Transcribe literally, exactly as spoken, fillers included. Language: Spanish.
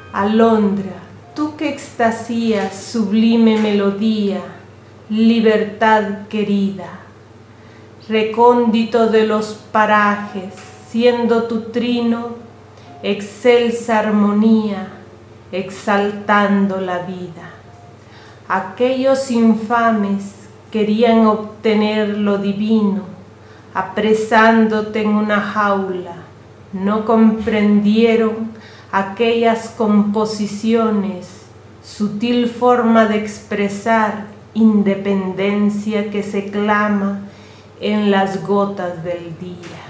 Alondra, tú que extasías sublime melodía, libertad querida, recóndito de los parajes, siendo tu trino excelsa armonía, exaltando la vida. Aquellos infames querían obtener lo divino, apresándote en una jaula, no comprendieron aquellas composiciones, sutil forma de expresar independencia que se clama en las gotas del día.